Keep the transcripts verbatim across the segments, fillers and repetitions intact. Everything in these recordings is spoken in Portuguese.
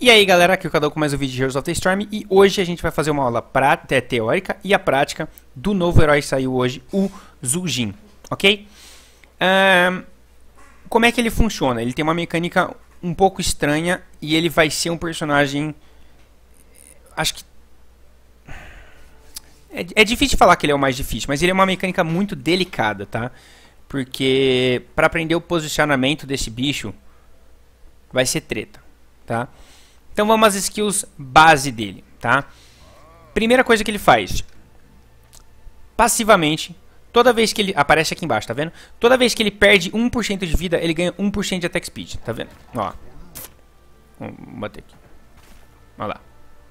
E aí galera, aqui é o Cadu com mais um vídeo de Heroes of the Storm. E hoje a gente vai fazer uma aula pra, é, teórica e a prática do novo herói que saiu hoje, o Zul'jin, ok? Um, como é que ele funciona? Ele tem uma mecânica um pouco estranha e ele vai ser um personagem... Acho que... É, é difícil falar que ele é o mais difícil, mas ele é uma mecânica muito delicada, tá? Porque para aprender o posicionamento desse bicho vai ser treta, tá? Então vamos às skills base dele, tá? Primeira coisa que ele faz. Passivamente, toda vez que ele... Aparece aqui embaixo, tá vendo? Toda vez que ele perde um por cento de vida, ele ganha um por cento de attack speed, tá vendo? Ó. Vamos bater aqui. Olha lá.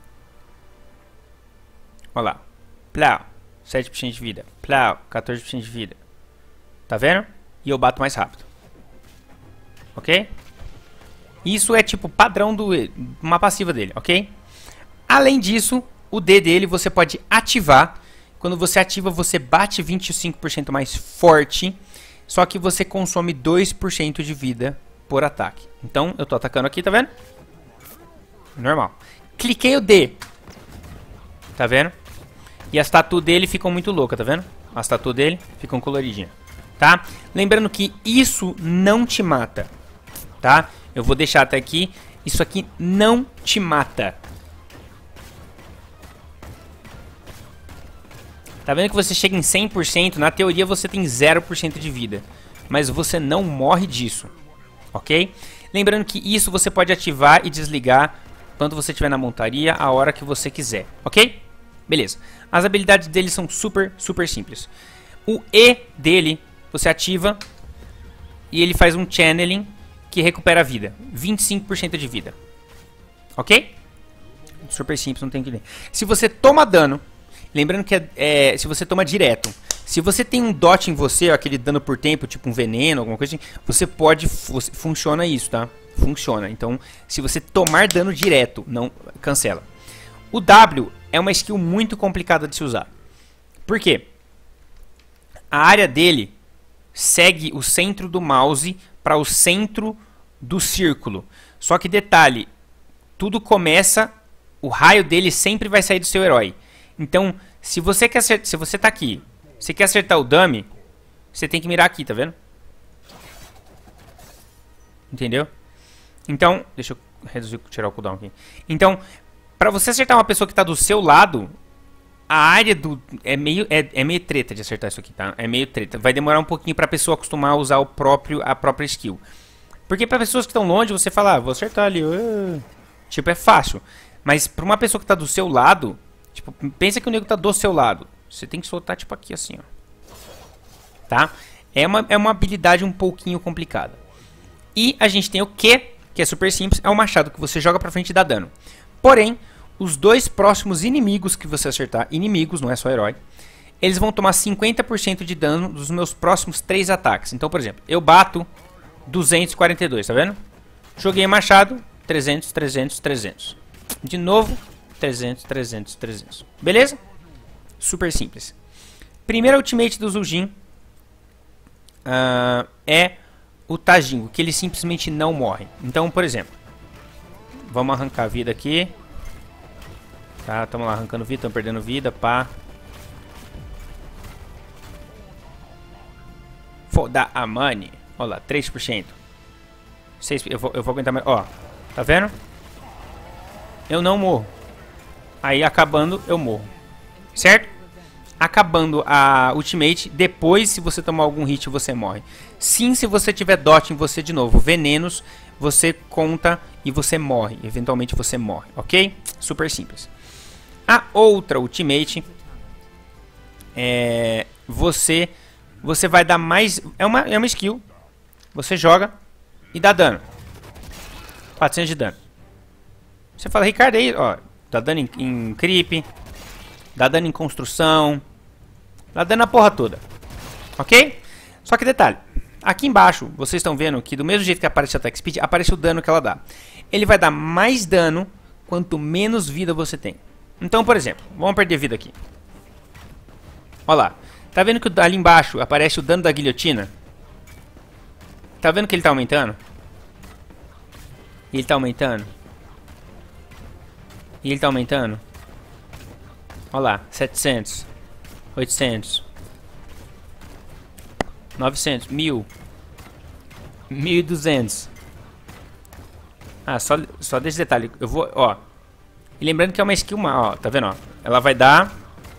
Olha lá. Plau. sete por cento de vida. Plau. quatorze por cento de vida. Tá vendo? E eu bato mais rápido. Ok? Isso é tipo padrão do uma passiva dele, ok? Além disso, o D dele você pode ativar. Quando você ativa, você bate vinte e cinco por cento mais forte. Só que você consome dois por cento de vida por ataque. Então, eu tô atacando aqui, tá vendo? Normal. Cliquei o D. Tá vendo? E as tatu dele ficam muito loucas, tá vendo? As tatu dele ficam coloridinhas. Tá? Lembrando que isso não te mata. Tá? Eu vou deixar até aqui. Isso aqui não te mata. Tá vendo que você chega em cem por cento? Na teoria você tem zero por cento de vida. Mas você não morre disso. Ok? Lembrando que isso você pode ativar e desligar quando você estiver na montaria, a hora que você quiser. Ok? Beleza. As habilidades dele são super, super simples. O E dele, você ativa e ele faz um channeling que recupera a vida. vinte e cinco por cento de vida. Ok? Super simples, não tem que ler. Se você toma dano, lembrando que é, é, se você toma direto, se você tem um dot em você, ó, aquele dano por tempo, tipo um veneno, alguma coisa assim, você pode, você, funciona isso, tá? Funciona. Então, se você tomar dano direto, não cancela. O W é uma skill muito complicada de se usar. Por quê? A área dele segue o centro do mouse para o centro do círculo. Só que detalhe, tudo começa, o raio dele sempre vai sair do seu herói. Então, se você quer acertar, se você tá aqui, você quer acertar o dummy, você tem que mirar aqui, tá vendo? Entendeu? Então, deixa eu reduzir, tirar o cooldown aqui. Então, para você acertar uma pessoa que tá do seu lado, a área do... É meio, é, é meio treta de acertar isso aqui, tá? É meio treta. Vai demorar um pouquinho pra pessoa acostumar a usar o próprio, a própria skill. Porque pra pessoas que estão longe, você fala, ah, vou acertar ali. Uh. Tipo, é fácil. Mas pra uma pessoa que tá do seu lado, tipo, pensa que o nego tá do seu lado. Você tem que soltar, tipo, aqui assim, ó. Tá? É uma, é uma habilidade um pouquinho complicada. E a gente tem o Q, que é super simples. É um machado que você joga pra frente e dá dano. Porém, os dois próximos inimigos que você acertar, inimigos, não é só herói, eles vão tomar cinquenta por cento de dano dos meus próximos três ataques. Então, por exemplo, eu bato duzentos e quarenta e dois, tá vendo? Joguei machado, trezentos, trezentos, trezentos. De novo, trezentos, trezentos, trezentos. Beleza? Super simples. Primeiro ultimate do Zul'jin uh, é o Tajingo, que ele simplesmente não morre. Então, por exemplo, vamos arrancar a vida aqui. Tá, estamos lá arrancando vida, estamos perdendo vida, pá. Foda a money. Olha lá, três por cento. seis, eu, vou, eu vou aguentar mais. Ó, tá vendo? Eu não morro. Aí acabando, eu morro. Certo? Acabando a ultimate, depois se você tomar algum hit, você morre. Sim, se você tiver dot em você de novo, venenos, você conta e você morre. Eventualmente você morre, ok? Super simples. A outra ultimate é você você vai dar mais, é uma é uma skill. Você joga e dá dano. quatrocentos de dano. Você fala, Ricardo, aí, ó, dá dano em, em creep, dá dano em construção, dá dano na porra toda. OK? Só que detalhe, aqui embaixo, vocês estão vendo que do mesmo jeito que aparece a attack speed, aparece o dano que ela dá. Ele vai dar mais dano quanto menos vida você tem. Então, por exemplo, vamos perder vida aqui. Olha lá. Tá vendo que ali embaixo aparece o dano da guilhotina? Tá vendo que ele tá aumentando? Ele tá aumentando. E ele tá aumentando. Olha lá, setecentos, oitocentos, novecentos, mil, mil e duzentos. Ah, só, só desse detalhe. Eu vou, ó. E lembrando que é uma skill, ó, tá vendo, ó? Ela vai dar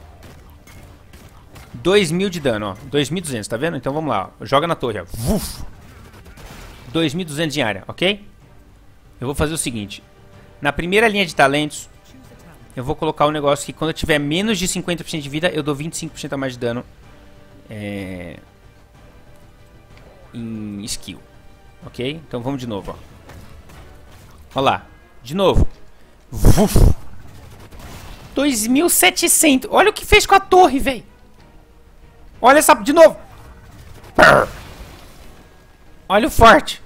dois mil de dano, ó. dois mil e duzentos, tá vendo? Então vamos lá, ó. Joga na torre, ó. Vuf. dois mil e duzentos de área, ok? Eu vou fazer o seguinte. Na primeira linha de talentos, eu vou colocar um negócio que quando eu tiver menos de cinquenta por cento de vida, eu dou vinte e cinco por cento a mais de dano. É... Em skill. Ok? Então vamos de novo, ó. Olha lá. De novo. Vuf. dois mil e setecentos. Olha o que fez com a torre, velho. Olha essa... De novo. Purr. Olha o forte.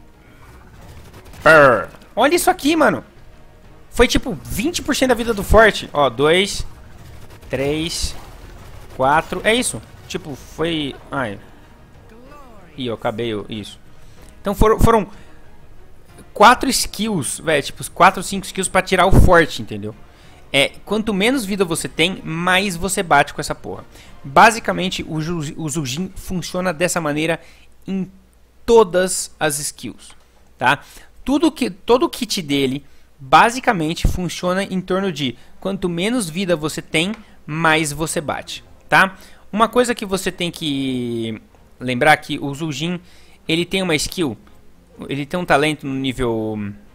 Purr. Olha isso aqui, mano. Foi tipo vinte por cento da vida do forte. Ó, dois, três, quatro. É isso. Tipo, foi... Ai. Ih, eu acabei isso. Então foram... foram quatro skills, velho. Tipo, quatro, cinco skills pra tirar o forte, entendeu? É, quanto menos vida você tem, mais você bate com essa porra. Basicamente, o, o Zul'jin funciona dessa maneira em todas as skills, tá? Tudo que, todo o kit dele, basicamente, funciona em torno de quanto menos vida você tem, mais você bate, tá? Uma coisa que você tem que lembrar que o Zul'jin, ele tem uma skill, ele tem um talento no nível...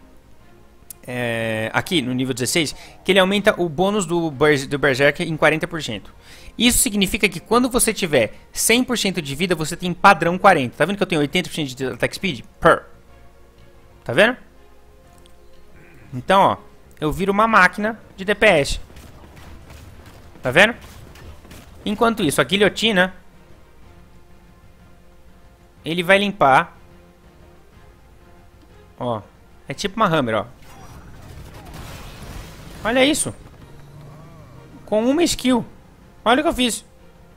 É, aqui no nível dezesseis, que ele aumenta o bônus do, do Berserker em quarenta por cento. Isso significa que quando você tiver cem por cento de vida, você tem padrão quarenta. Tá vendo que eu tenho oitenta por cento de attack speed? Per. Tá vendo? Então, ó, eu viro uma máquina de D P S. Tá vendo? Enquanto isso, a guilhotina, ele vai limpar. Ó, é tipo uma hammer, ó. Olha isso. Com uma skill. Olha o que eu fiz.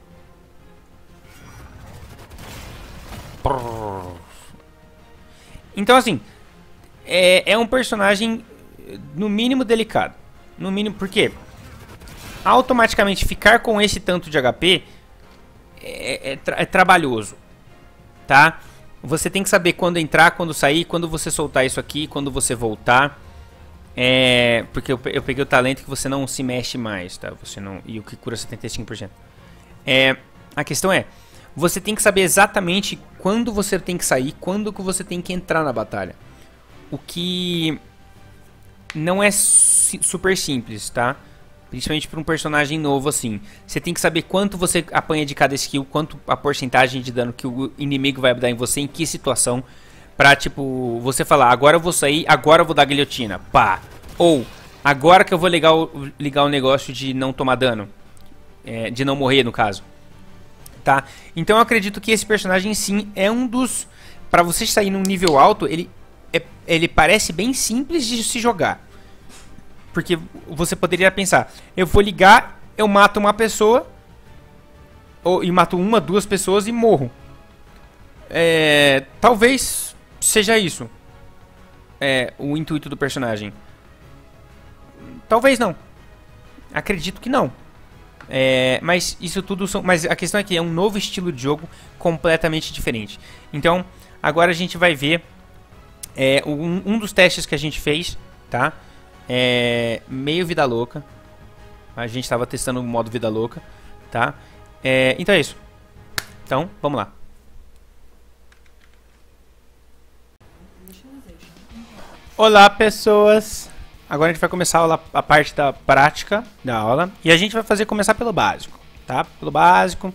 Então assim, é, é um personagem no mínimo delicado. No mínimo, porque automaticamente ficar com esse tanto de H P é, é, tra é trabalhoso, tá? Você tem que saber quando entrar, quando sair, quando você soltar isso aqui, quando você voltar. É, porque eu, eu peguei o talento que você não se mexe mais, tá? Você não, e o que cura setenta e cinco por cento. É, a questão é, você tem que saber exatamente quando você tem que sair, quando que você tem que entrar na batalha. O que não é si, super simples, tá? Principalmente para um personagem novo assim. Você tem que saber quanto você apanha de cada skill, quanto a porcentagem de dano que o inimigo vai dar em você, em que situação. Pra, tipo, você falar, agora eu vou sair, agora eu vou dar guilhotina, pá. Ou, agora que eu vou ligar o, ligar o negócio de não tomar dano. É, de não morrer, no caso. Tá? Então eu acredito que esse personagem, sim, é um dos... Pra você sair num nível alto, ele, é, ele parece bem simples de se jogar. Porque você poderia pensar, eu vou ligar, eu mato uma pessoa, ou, e mato uma, duas pessoas e morro. É, talvez... seja isso é, o intuito do personagem. Talvez não. Acredito que não. É, mas isso tudo são... Mas a questão é que é um novo estilo de jogo completamente diferente. Então, agora a gente vai ver é, um, um dos testes que a gente fez, tá? É, meio vida louca. A gente estava testando o modo vida louca, tá? É, então é isso. Então, vamos lá. Olá, pessoas! Agora a gente vai começar a, aula, a parte da prática da aula. E a gente vai fazer começar pelo básico, tá? Pelo básico.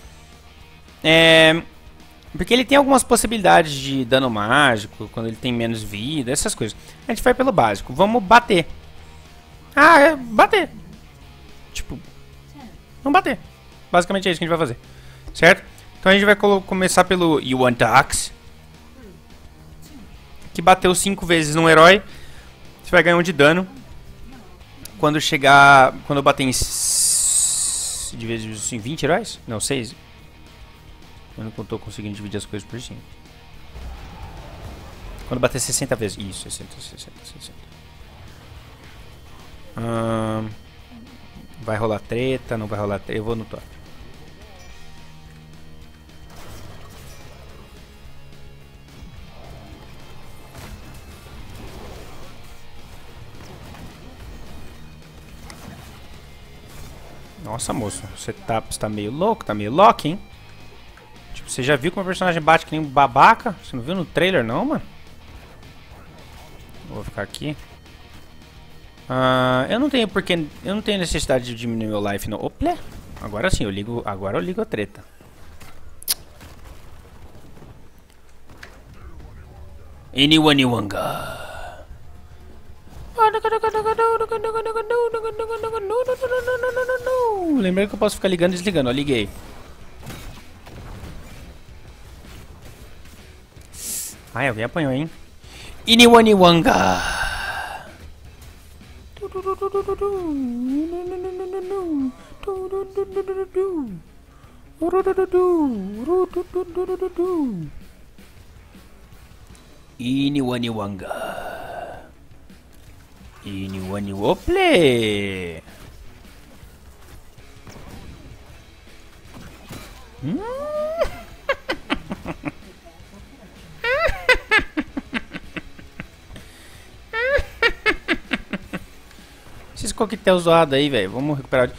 É, porque ele tem algumas possibilidades de dano mágico, quando ele tem menos vida, essas coisas. A gente vai pelo básico. Vamos bater. Ah, é bater. Tipo, vamos bater. Basicamente é isso que a gente vai fazer. Certo? Então a gente vai começar pelo You Want Axe, que bateu cinco vezes num herói. Você vai ganhar um de dano. Quando chegar... Quando eu bater em... De vezes assim, vinte heróis? Não, seis. Eu não tô conseguindo dividir as coisas por cima. Quando bater sessenta vezes. Isso, sessenta, sessenta, sessenta. Hum, vai rolar treta, não vai rolar treta. Eu vou no top. Nossa, moço, você tá, você tá meio louco, tá meio louco, hein? Tipo, você já viu como o personagem bate que nem um babaca? Você não viu no trailer, não, mano? Vou ficar aqui. Ah, eu não tenho porque eu não tenho necessidade de diminuir meu life, não. Opa! Agora sim, eu ligo, agora eu ligo a treta. Anyone Wanga. Lembrando que eu posso ficar ligando e desligando, ó, liguei. Ai, alguém apanhou, hein? Anyone Wanga. Anyone Wanga. Anyone Wople. Hum? Esses coquetel zoados aí, velho. Vamos recuperar.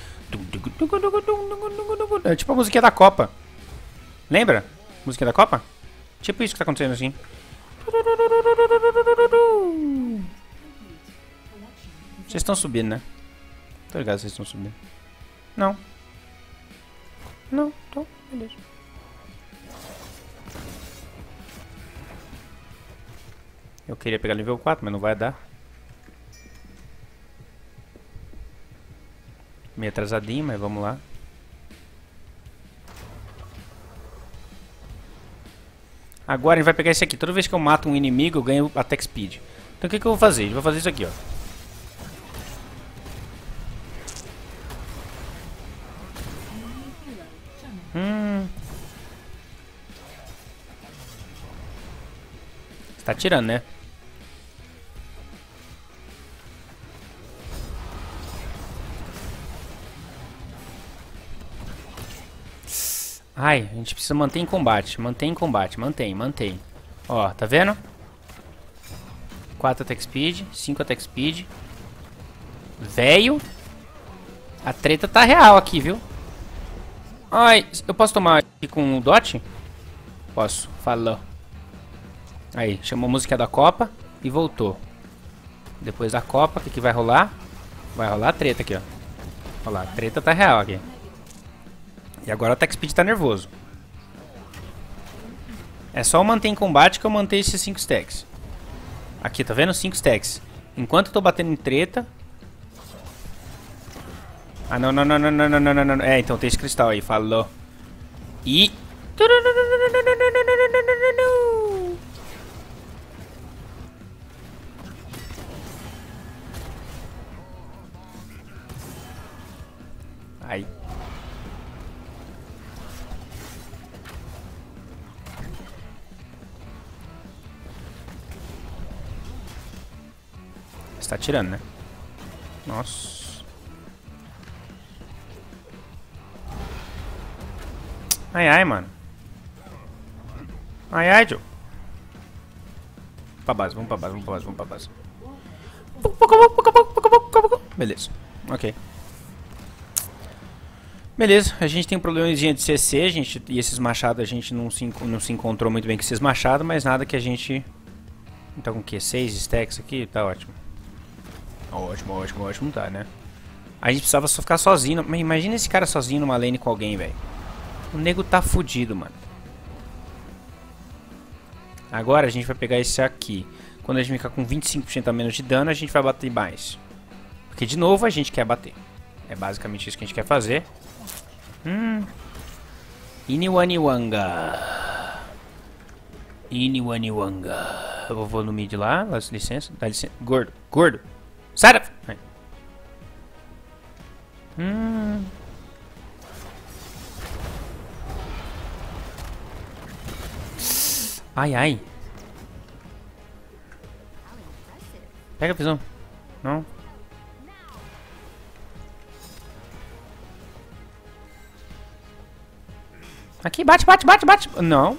É tipo a musiquinha da Copa. Lembra? Musiquinha da Copa? Tipo isso que tá acontecendo assim. Vocês estão subindo, né? Tô ligado, vocês estão subindo. Não. Não, então, beleza. Eu queria pegar nível quatro, mas não vai dar. Meio atrasadinho, mas vamos lá. Agora a gente vai pegar esse aqui. Toda vez que eu mato um inimigo, eu ganho attack speed. Então o que, que eu vou fazer? Eu vou fazer isso aqui, ó. Hum. Você tá atirando, né? Ai, a gente precisa manter em combate. Mantém em combate, mantém, mantém. Ó, tá vendo? quatro attack speed, cinco attack speed. Velho. A treta tá real aqui, viu? Ai, eu posso tomar aqui com o dot? Posso, falou. Aí, chamou a música da Copa e voltou. Depois da Copa, o que, que vai rolar? Vai rolar a treta aqui, ó. Olha lá, a treta tá real aqui. E agora o attack speed tá nervoso. É só eu manter em combate que eu mantenho esses cinco stacks. Aqui, tá vendo? cinco stacks. Enquanto eu tô batendo em treta... Ah, não, não, não, não, não, não, não, não. É, então tem esse cristal aí, falou. E... Aí. Você tá atirando, né? Nossa. Ai, ai, mano. Ai, ai, Joe. Pra base, vamos pra base, vamos pra base, vamos pra base. Beleza. Ok. Beleza, a gente tem um probleminha de C C, a gente, e esses machados a gente não se, não se encontrou muito bem com esses machados, mas nada que a gente... Tá com o que? seis stacks aqui? Tá ótimo. Ótimo, ótimo, ótimo, tá, né? A gente precisava só ficar sozinho. Mas imagina esse cara sozinho numa lane com alguém, velho. O nego tá fudido, mano. Agora a gente vai pegar esse aqui. Quando a gente ficar com vinte e cinco por cento a menos de dano, a gente vai bater mais. Porque de novo a gente quer bater. É basicamente isso que a gente quer fazer. Hum. Iniwaniwanga. Iniwaniwanga. Eu vou no mid lá, dá licença. Dá licença. Gordo, gordo. Sai da... Hum. Ai, ai. Pega a visão. Não. Aqui, bate, bate, bate, bate. Não.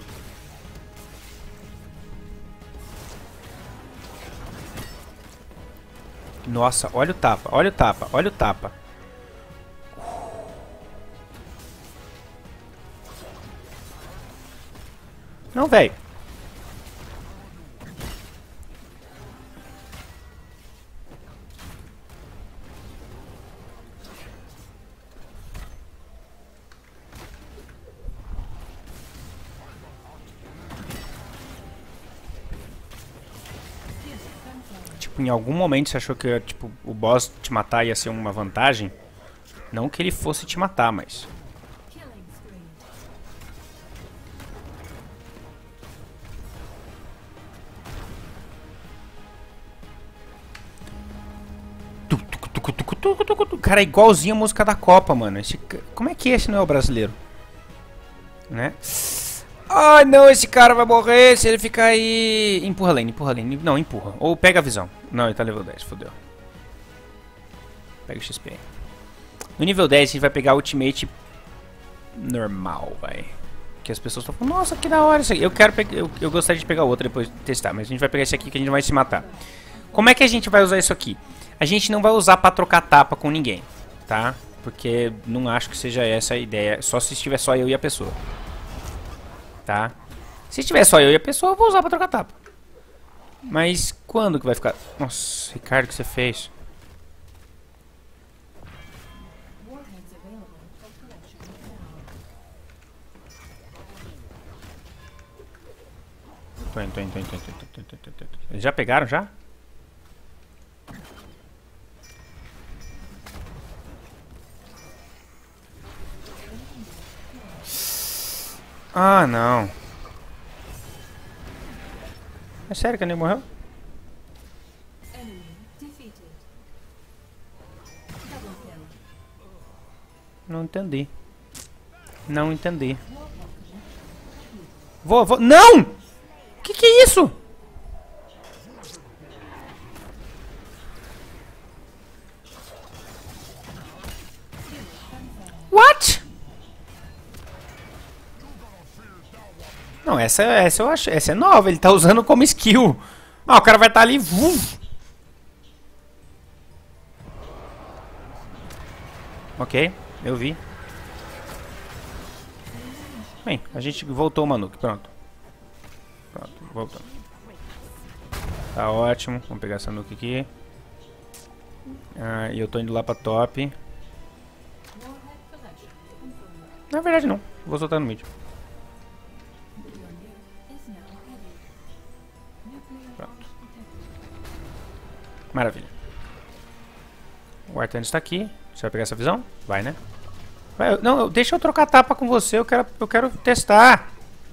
Nossa, olha o tapa, olha o tapa, olha o tapa. Não, velho. Tipo, em algum momento você achou que tipo, o boss te matar ia ser uma vantagem? Não que ele fosse te matar, mas... Cara, é igualzinho a música da Copa, mano. Esse... Como é que esse não é o brasileiro? Né? Ai, não, esse cara vai morrer se ele ficar aí... Empurra lane, empurra lane. Não, empurra. Ou pega a visão. Não, ele tá level dez, fodeu. Pega o X P. No nível dez a gente vai pegar a ultimate normal, vai. Que as pessoas estão falando, nossa, que da hora isso aqui. Eu quero pegar... Eu, eu gostaria de pegar outro depois de testar, mas a gente vai pegar esse aqui que a gente vai se matar. Como é que a gente vai usar isso aqui? A gente não vai usar pra trocar tapa com ninguém, tá? Porque não acho que seja essa a ideia. Só se estiver só eu e a pessoa. Tá? Se tiver só eu e a pessoa, eu vou usar pra trocar tapa. Mas quando que vai ficar... Nossa, Ricardo, o que você fez? Tô indo, tô indo, tô indo, tô indo, tô indo, tô indo, tô indo, tô indo. Eles já pegaram, já? Ah, não. É sério que ele morreu? Não entendi. Não entendi. Vou, vou... Não! Que que é isso? What? Não, essa, essa eu acho... Essa é nova, ele tá usando como skill. Ah, o cara vai estar tá ali... Uf. Ok, eu vi. Bem, a gente voltou o Manuk, pronto. Pronto, voltamos. Tá ótimo, vamos pegar essa nuke aqui. Ah, e eu tô indo lá pra top. Na verdade não, vou soltar no mid. Pronto. Maravilha. O Artanis está aqui. Você vai pegar essa visão? Vai, né? Vai, não, deixa eu trocar tapa com você. Eu quero, eu quero testar.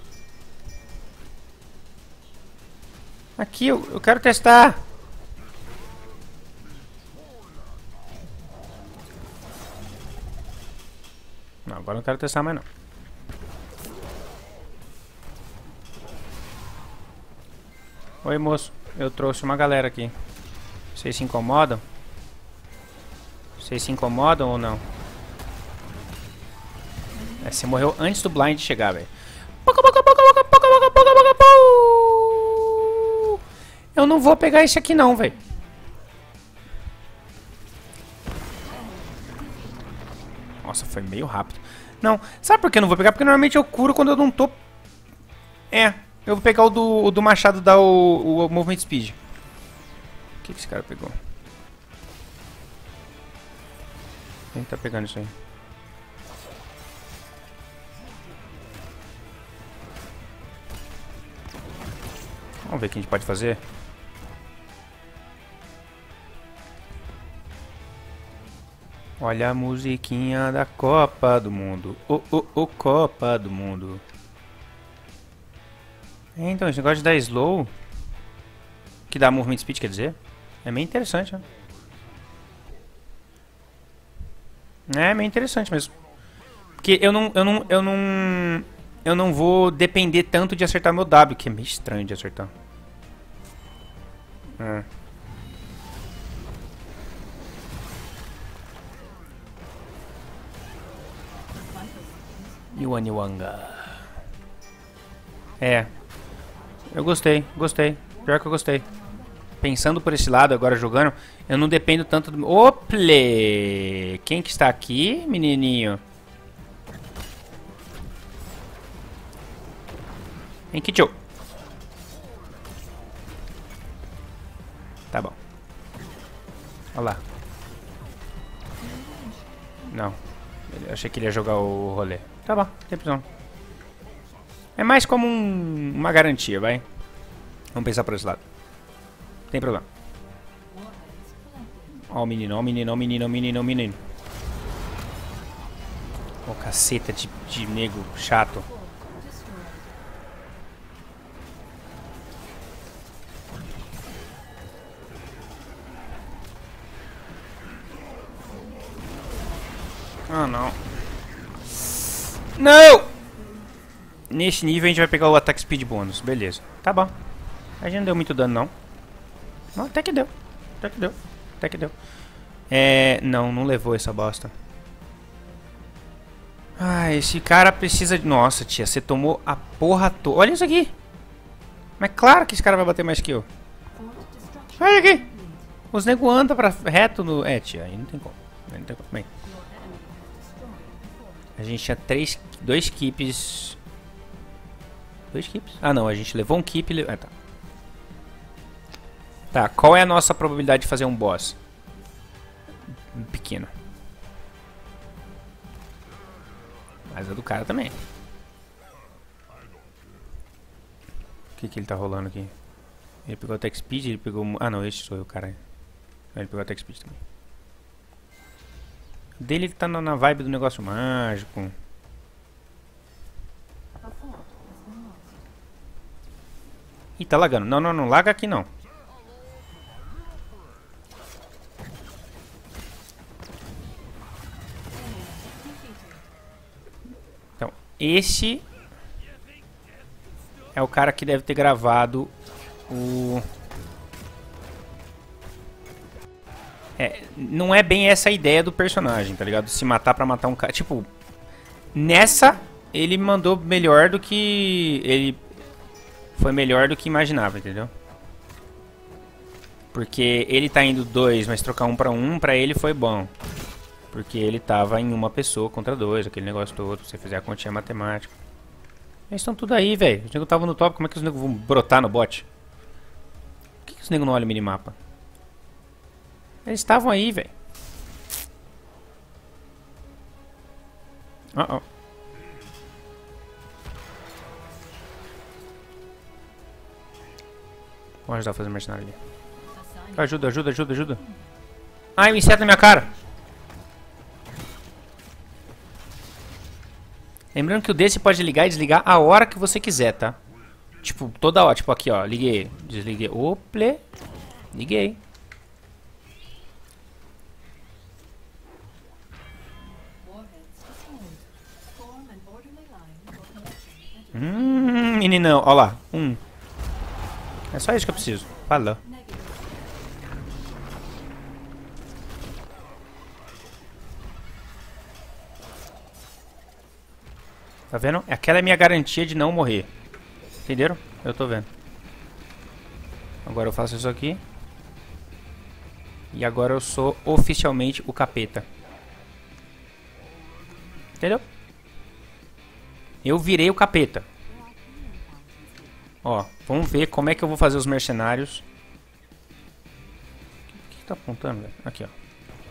Aqui, eu, eu quero testar. Não, agora não quero testar mais não. Oi, moço. Eu trouxe uma galera aqui. Vocês se incomodam? Vocês se incomodam ou não? É, você morreu antes do blind chegar, velho. Eu não vou pegar esse aqui não, velho. Nossa, foi meio rápido. Não, sabe por que eu não vou pegar? Porque normalmente eu curo quando eu não tô... É, eu vou pegar o do, o do machado, dar o, o movement speed. O que, que esse cara pegou? Quem tá pegando isso aí? Vamos ver o que a gente pode fazer. Olha a musiquinha da Copa do Mundo. Oh, oh, oh, Copa do Mundo. É, então, esse negócio de dar slow, que dá movement speed, quer dizer, é meio interessante, né? É meio interessante mesmo. Porque eu não, eu não, eu não, eu não vou depender tanto de acertar meu W, que é meio estranho de acertar. É. Yuaniwanga. É. Eu gostei, gostei. Pior que eu gostei. Pensando por esse lado, agora jogando, eu não dependo tanto do... Ople! Quem que está aqui, menininho? Vem aqui, tio. Tá bom. Olha lá. Não. Eu achei que ele ia jogar o rolê. Tá bom, não tem problema. É mais como um, uma garantia, vai. Vamos pensar por esse lado. Tem problema. Ó o menino, ó o menino, ó o menino, ó o menino, ó o menino. Ó, caceta de, de nego chato. Ah, não. Não! Nesse nível a gente vai pegar o Attack Speed bônus. Beleza. Tá bom. A gente não deu muito dano, não. Não, até que deu. Até que deu. Até que deu. É... Não, não levou essa bosta. Ah, esse cara precisa de... Nossa, tia, você tomou a porra toda. Olha isso aqui. Mas claro que esse cara vai bater mais que eu. Olha aqui. Os nego andam pra reto no... É, tia, aí não tem como. Aí não tem como. Bem. A gente tinha três... Dois keeps... Dois keeps? Ah, não. A gente levou um keep e... Le... Ah, tá. Tá, qual é a nossa probabilidade de fazer um boss? Pequeno. Mas a do cara também. O que que ele tá rolando aqui? Ele pegou a Tech Speed, ele pegou... Ah, não, esse sou eu, cara. Ele pegou a Tech Speed também. O dele ele tá na vibe do negócio mágico. Ih, tá lagando. Não, não, não. Laga aqui não. Então, esse é o cara que deve ter gravado o... É, não é bem essa a ideia do personagem, tá ligado? Se matar pra matar um cara. Tipo, nessa ele mandou melhor do que... Ele foi melhor do que imaginava, entendeu? Porque ele tá indo dois, mas trocar um pra um, pra ele foi bom. Porque ele tava em uma pessoa contra dois, aquele negócio todo. Se você fizer a continha matemática. Eles estão tudo aí, velho. Os nego estavam no top, como é que os nego vão brotar no bot? Por que, que os nego não olham o minimapa? Eles estavam aí, velho. Uh oh. Vamos ajudar a fazer mercenário ali. Ajuda, ajuda, ajuda, ajuda. Ai, um inseto na minha cara. Lembrando que o desse pode ligar e desligar a hora que você quiser, tá? Tipo, toda hora. Tipo, aqui, ó. Liguei. Desliguei. Ople. Liguei. Hum, meninão. Ó lá. Um. É só isso que eu preciso. Falou. Tá vendo? Aquela é a minha garantia de não morrer. Entenderam? Eu tô vendo. Agora eu faço isso aqui. E agora eu sou oficialmente o capeta. Entendeu? Eu virei o capeta. Ó, vamos ver como é que eu vou fazer os mercenários. O que, que tá apontando, velho? Aqui, ó.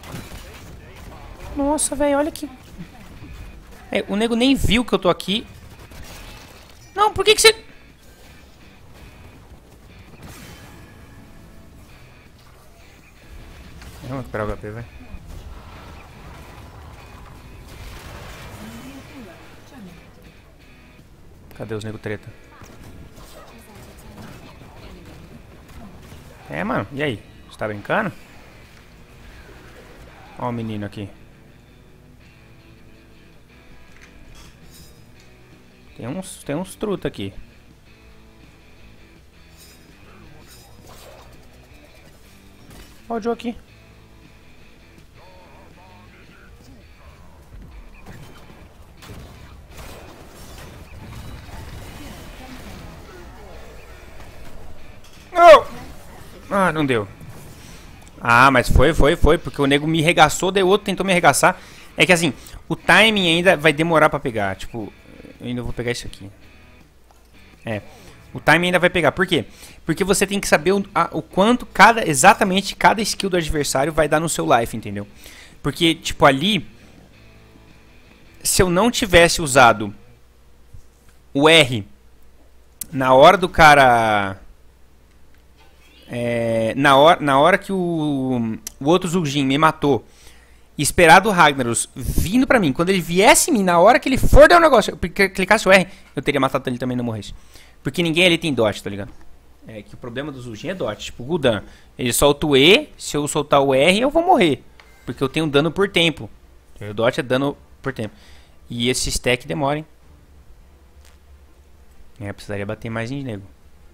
Nossa, velho, olha que... É, o nego nem viu que eu tô aqui. Não, por que que você... Vamos recuperar o H P, vai. Cadê os nego treta? É, mano, e aí? Você tá brincando? Ó o menino aqui. Tem uns, tem uns truta aqui. Ó o Joe aqui. Ah, não deu. Ah, mas foi, foi, foi. Porque o nego me regaçou, daí o outro tentou me arregaçar. É que assim, o timing ainda vai demorar pra pegar. Tipo, eu ainda vou pegar isso aqui. É. O timing ainda vai pegar. Por quê? Porque você tem que saber o, a, o quanto cada, exatamente cada skill do adversário vai dar no seu life, entendeu? Porque, tipo, ali, se eu não tivesse usado o R na hora do cara... É, na, hora, na hora que o, o outro Zul'jin me matou, e esperado o Ragnaros vindo pra mim, quando ele viesse em mim, na hora que ele for dar um negócio, eu clicasse o R, eu teria matado ele também e não morresse. Porque ninguém ali tem dot, tá ligado? É que o problema do Zul'jin é dot. Tipo, o Gul'dan, ele solta o E, se eu soltar o R, eu vou morrer. Porque eu tenho dano por tempo. O dot é dano por tempo. E esse stack demora, hein? É, precisaria bater mais em nego.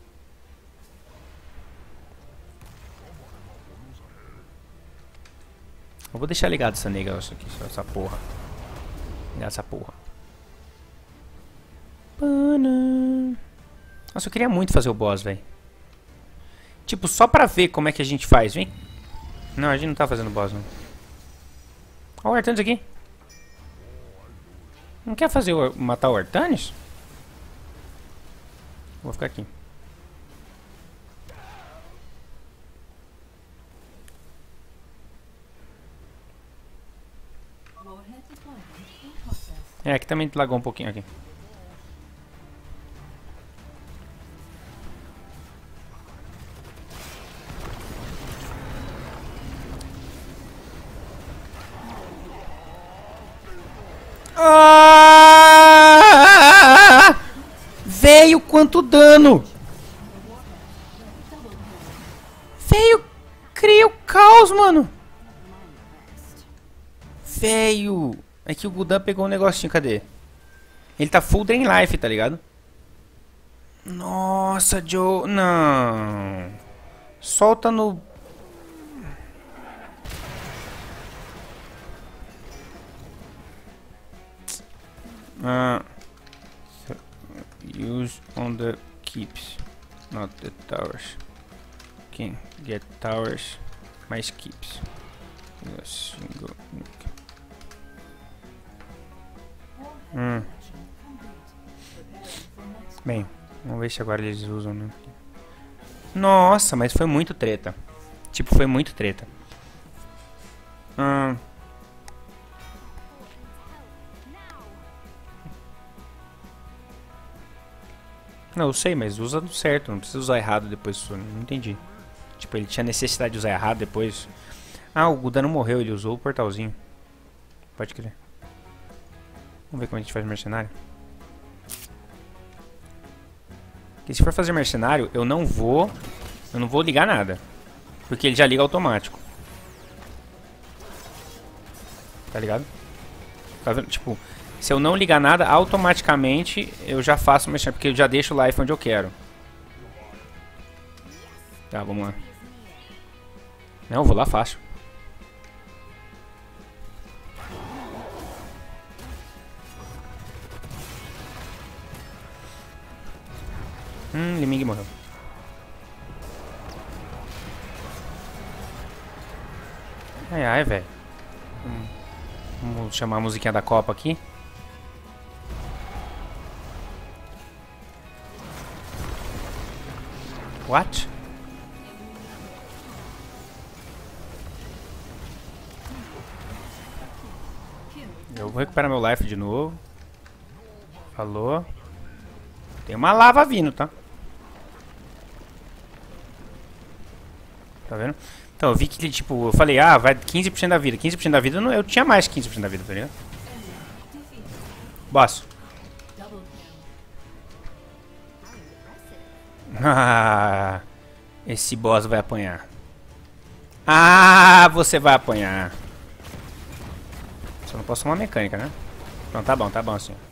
Eu vou deixar ligado essa nega, isso aqui, essa porra. Ligado essa porra. Nossa, eu queria muito fazer o boss, velho. Tipo, só pra ver como é que a gente faz, vem. Não, a gente não tá fazendo boss, não. Olha o Artanis aqui. Não quer fazer o, matar o Artanis? Vou ficar aqui. É, aqui também lagou um pouquinho aqui. Ah! Veio quanto dano! Veio, cria o caos, mano. Veio. É que o Gul'dan pegou um negocinho, cadê? Ele tá full drain life, tá ligado? Nossa, Joe, não. Solta no... Uh, use on the keeps, not the towers. Can get towers, mais keeps. Single. Hum. Bem, vamos ver se agora eles usam, né? Nossa, mas foi muito treta. Tipo, foi muito treta. Hum. Não, eu sei, mas usa certo, não precisa usar errado depois. Não entendi. Tipo, ele tinha necessidade de usar errado depois. Ah, o Gul'dan não morreu, ele usou o portalzinho. Pode crer. Vamos ver como a gente faz mercenário. Porque se for fazer mercenário, eu não vou... Eu não vou ligar nada. Porque ele já liga automático. Tá ligado? Tá vendo? Tipo... Se eu não ligar nada, automaticamente eu já faço o mercenário, porque eu já deixo o life onde eu quero. Tá, vamos lá. Não, eu vou lá fácil. Hum, Liming morreu. Ai, ai, velho. Hum. Vamos chamar a musiquinha da Copa aqui. What? Eu vou recuperar meu life de novo. Falou. Tem uma lava vindo, tá? Tá vendo? Então, eu vi que, tipo, eu falei, ah, vai quinze por cento da vida. quinze por cento da vida, eu, não, eu tinha mais quinze por cento da vida, tá ligado? Boss. Ah, esse boss vai apanhar. Ah, você vai apanhar. Só não posso tomar mecânica, né? Não, tá bom, tá bom assim.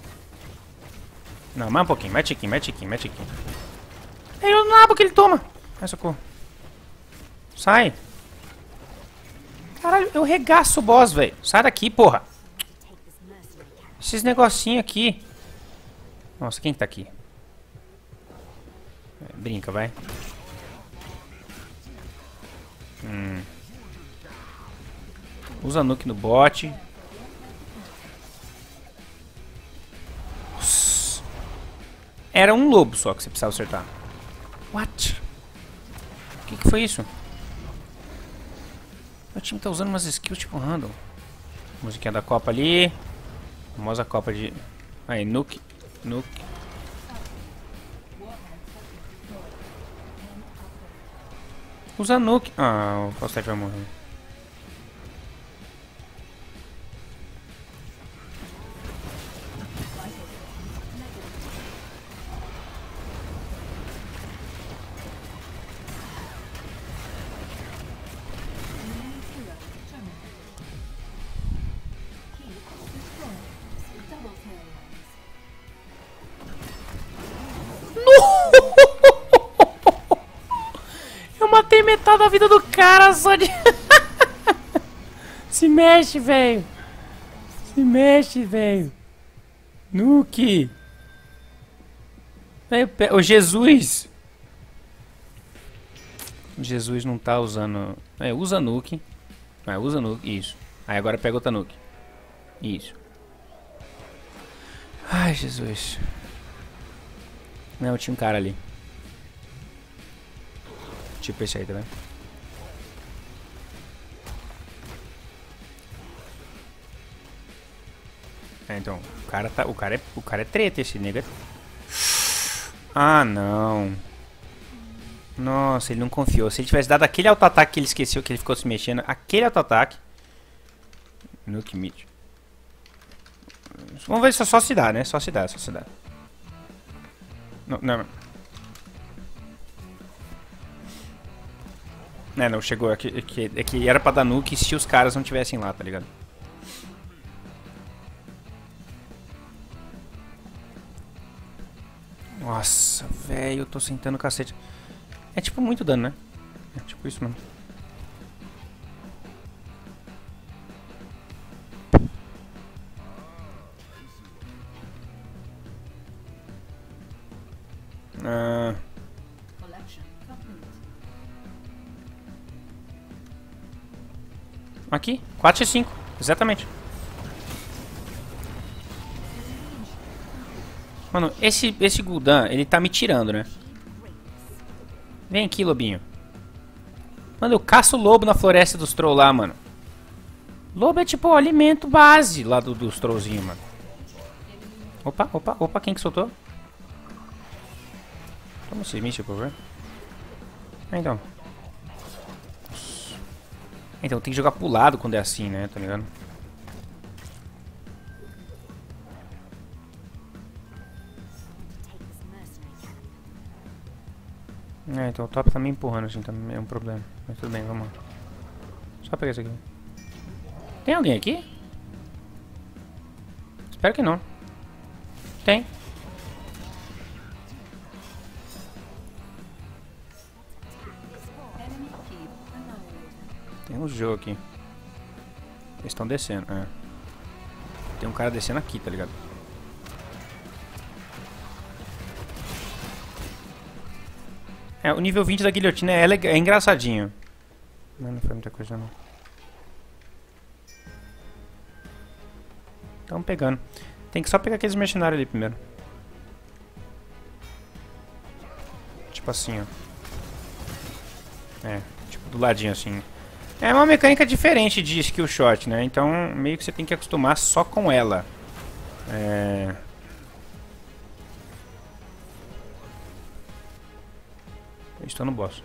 Não, mais um pouquinho, mais tiquinho, mais tiquinho, mais tiquinho. Ele não nabo que ele toma. Ai, socorro. Sai. Caralho, eu regaço o boss, velho. Sai daqui, porra. Esses negocinhos aqui. Nossa, quem que tá aqui? Brinca, vai. Hum. Usa nuke no bot. Nossa. Era um lobo só que você precisava acertar. What? O que, que foi isso? Meu time tá usando umas skills tipo random. Musiquinha da Copa ali. Famosa Copa de... Aí, nuke. Nuke. Usa nuke. Ah, o Falstad vai morrer. Eu matei metade da vida do cara só de... Se mexe, velho. Se mexe, velho. Nuke. O Jesus. O Jesus não tá usando... É, usa nuke. É, usa nuke, isso. Aí agora pega outra nuke. Isso. Ai, Jesus. Não, tinha um cara ali. Tipo esse aí, tá vendo? É, então, o cara tá. O cara é. O cara é treta, esse nega. Ah, não. Nossa, ele não confiou. Se ele tivesse dado aquele auto-ataque que ele esqueceu, que ele ficou se mexendo, aquele auto-ataque. Nuke mid. Vamos ver se só se dá, né? Só se dá, só se dá. Não, não. É, não, chegou. É que, é que, é que era pra dar nuke se os caras não tivessem lá, tá ligado? Nossa, velho, eu tô sentando o cacete. É tipo muito dano, né? É tipo isso mesmo. Ah... Aqui, quatro e cinco, exatamente. Mano, esse, esse Gul'dan, ele tá me tirando, né? Vem aqui, lobinho. Mano, eu caço lobo na floresta dos trolls lá, mano. Lobo é tipo o alimento base lá do, dos trollzinhos, mano. Opa, opa, opa, quem que soltou? Toma esse míssil, por favor. Ah, então. Então tem que jogar pro lado quando é assim, né? Tá ligado? É, então o top tá me empurrando assim, também é um problema. Mas tudo bem, vamos lá. Só pegar isso aqui. Tem alguém aqui? Espero que não. Tem. Tem um jogo aqui. Eles estão descendo, é. Tem um cara descendo aqui, tá ligado? É, o nível vinte da guilhotina é, é engraçadinho. Não, não foi muita coisa não. Estamos pegando. Tem que só pegar aqueles mercenários ali primeiro. Tipo assim, ó. É, tipo do ladinho assim. É uma mecânica diferente de skill shot, né? Então meio que você tem que acostumar só com ela. É... Eu estou no boss.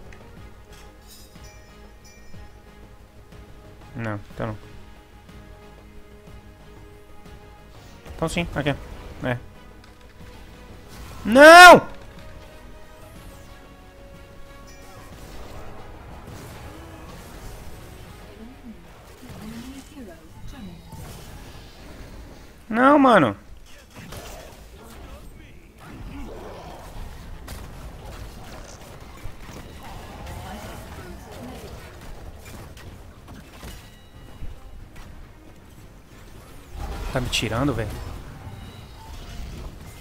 Não, então não. Então sim, aqui. É. Não! Não, mano. Tá me tirando, velho.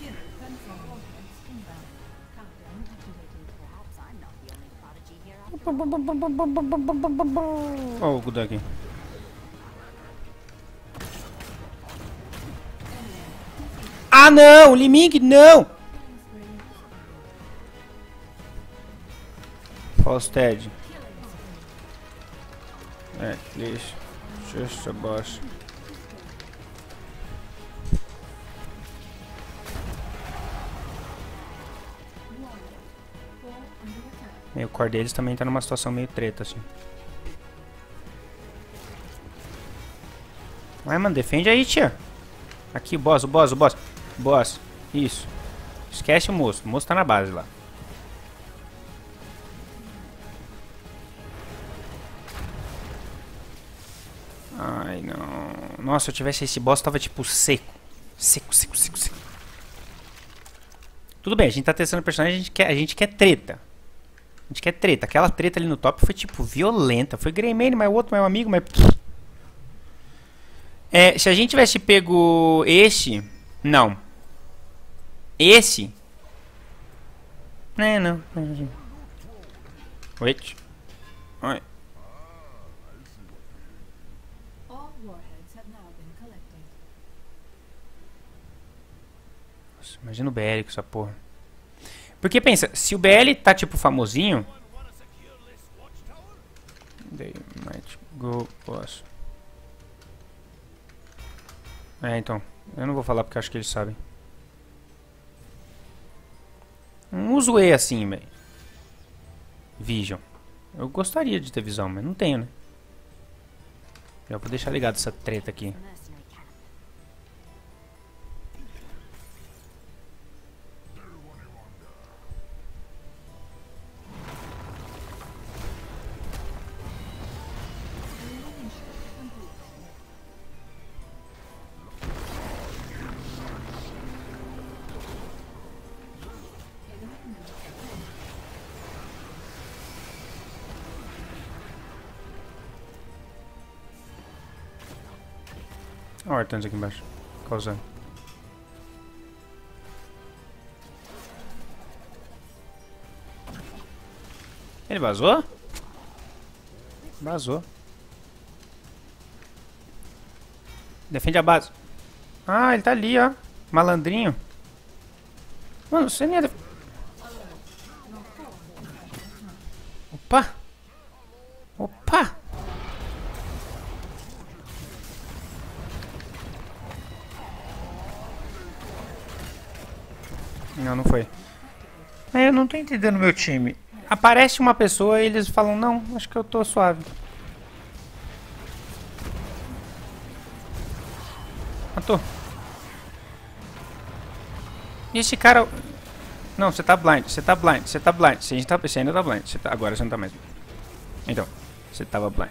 Opa. Ó o Gudan aqui. Ah, não! Liming, não! Falstead. É, lixo. Xuxa, bosta. E o core deles também tá numa situação meio treta, assim. Vai, mano, defende aí, tia. Aqui, o boss, o boss, o boss. Boss, isso. Esquece o moço, o moço tá na base lá. Ai, não. Nossa, se eu tivesse esse boss, tava tipo seco. Seco, seco, seco, seco. Tudo bem, a gente tá testando o personagem, a gente quer, a gente quer treta. A gente quer treta. Aquela treta ali no top foi tipo violenta. Foi Greymane, mas o outro, meu amigo, mas... É, se a gente tivesse pego este... Não. Esse... É, não. Wait. Oi. Nossa, imagina o B L com essa porra. Porque pensa, se o B L tá tipo famosinho... They might go boss. É, então. Eu não vou falar porque acho que eles sabem. Não uso E assim, velho. Vision. Eu gostaria de ter visão, mas não tenho, né? Já vou deixar ligado essa treta aqui. Olha o Artanis aqui embaixo, causando. Ele vazou? Vazou. Defende a base. Ah, ele tá ali, ó. Malandrinho. Mano, você nem ia... Def... Opa! Opa! Não, não foi. É, eu não tô entendendo meu time. Aparece uma pessoa e eles falam, não, acho que eu tô suave. Matou. E esse cara... Não, você tá blind, você tá blind, você tá blind. Você, tá... você ainda tá blind. Você tá... Agora você não tá mais. Então, você tava blind.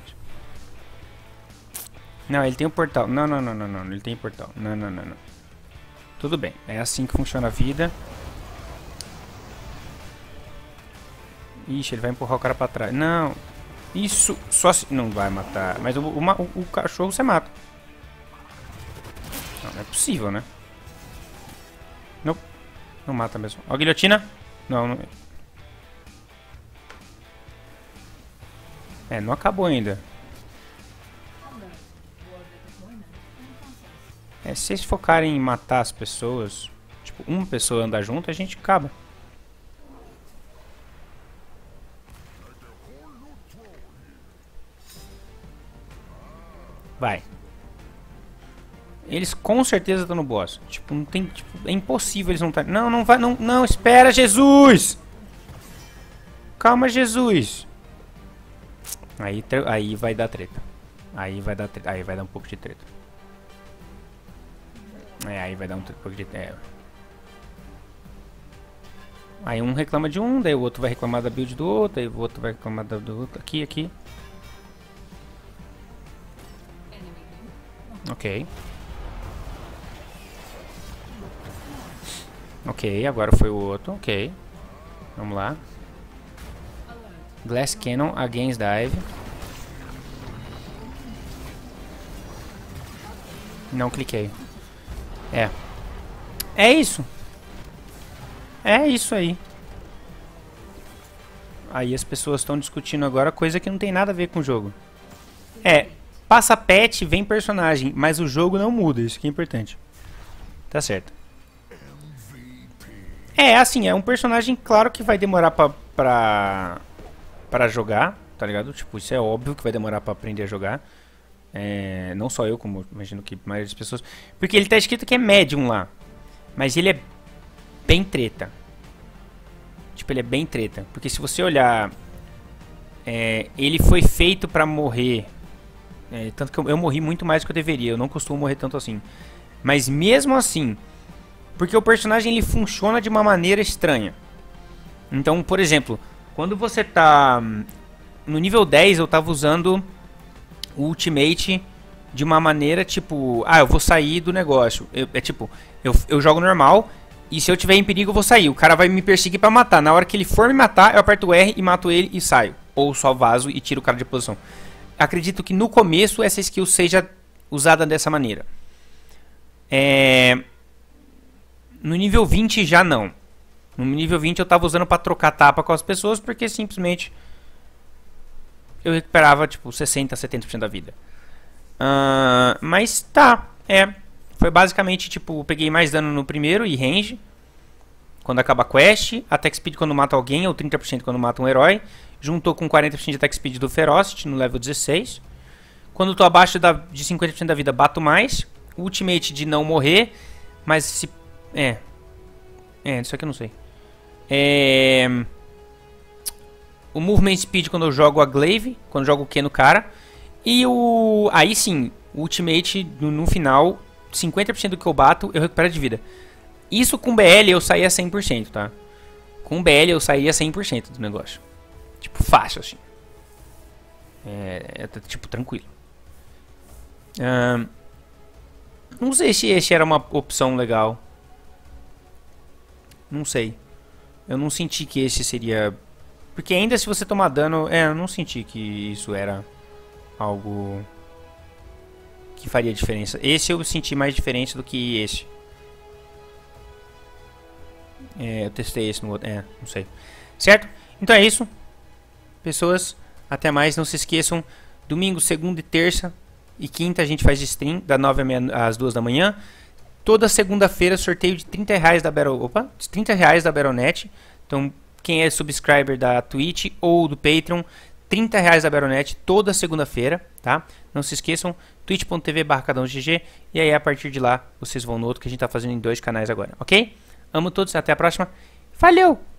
Não, ele tem um portal. Não, não, não, não, não. Ele tem portal. Não, não, não, não. Tudo bem. É assim que funciona a vida. Ixi, ele vai empurrar o cara pra trás. Não. Isso só se... Não vai matar. Mas o, o, o, o cachorro você mata. Não, não é possível, né? Não. Não mata mesmo. Ó, guilhotina. Não, não... É, não acabou ainda. É, se vocês focarem em matar as pessoas, tipo, uma pessoa andar junto, a gente acaba. Vai. Eles com certeza estão no boss. Tipo, não tem, tipo, é impossível eles não estarem. Não, não vai, não, não, espera, Jesus! Calma, Jesus. Aí, aí vai dar treta. Aí vai dar treta. Aí vai dar um pouco de treta. É, aí vai dar um pouco de treta. É. Aí um reclama de um, daí o outro vai reclamar da build do outro, daí o outro vai reclamar da, do outro. Aqui, aqui. Ok. Ok, agora foi o outro. Ok. Vamos lá. Glass Cannon against Dive. Não cliquei. É. É isso. É isso aí. Aí as pessoas estão discutindo agora coisa que não tem nada a ver com o jogo. É, passa patch, vem personagem, mas o jogo não muda, isso que é importante. Tá certo. É, assim, é um personagem, claro que vai demorar pra, pra, pra jogar, tá ligado? Tipo, isso é óbvio que vai demorar pra aprender a jogar. É, não só eu, como imagino que a maioria das pessoas. Porque ele tá escrito que é médium lá. Mas ele é bem treta. Tipo, ele é bem treta. Porque se você olhar... É, ele foi feito pra morrer. É, tanto que eu, eu morri muito mais do que eu deveria. Eu não costumo morrer tanto assim. Mas mesmo assim... Porque o personagem ele funciona de uma maneira estranha. Então, por exemplo... Quando você tá... No nível dez eu tava usando... O ultimate de uma maneira tipo... Ah, eu vou sair do negócio. Eu, é tipo... Eu, eu jogo normal... E se eu tiver em perigo eu vou sair. O cara vai me perseguir pra matar. Na hora que ele for me matar, eu aperto o R e mato ele e saio. Ou só vazo e tiro o cara de posição. Acredito que no começo essa skill seja usada dessa maneira. É... No nível vinte já não. No nível vinte eu tava usando pra trocar tapa com as pessoas. Porque simplesmente... Eu recuperava tipo sessenta, setenta por cento da vida. Uh, mas tá, é... Foi basicamente, tipo, peguei mais dano no primeiro e range. Quando acaba a quest. Attack speed quando mata alguém, ou trinta por cento quando mata um herói. Juntou com quarenta por cento de attack speed do Ferocity no level dezesseis. Quando eu tô abaixo da, de cinquenta por cento da vida, bato mais. Ultimate de não morrer. Mas se... É. É, isso aqui eu não sei. É... O movement speed quando eu jogo a glaive. Quando eu jogo o Q no cara. E o... Aí sim, o ultimate no, no final... cinquenta por cento do que eu bato, eu recupero de vida. Isso com B L eu saía cem por cento, tá? Com B L eu saía cem por cento do negócio. Tipo, fácil, assim. É, é tipo, tranquilo. Hum, não sei se esse era uma opção legal. Não sei. Eu não senti que esse seria... Porque ainda se você tomar dano... É, eu não senti que isso era algo... que faria diferença. Esse eu senti mais diferença do que esse. É, eu testei esse no outro. É, não sei. Certo? Então é isso. Pessoas, até mais. Não se esqueçam. Domingo, segunda e terça e quinta a gente faz stream da nove às duas da manhã. Toda segunda-feira sorteio de trinta reais da Battle... Opa! trinta reais da Battle ponto net. Então, quem é subscriber da Twitch ou do Patreon... trinta reais da Battle ponto net toda segunda-feira, tá? Não se esqueçam, twitch ponto tv barra cadão G G. E aí, a partir de lá, vocês vão no outro que a gente tá fazendo em dois canais agora, ok? Amo todos, até a próxima. Valeu!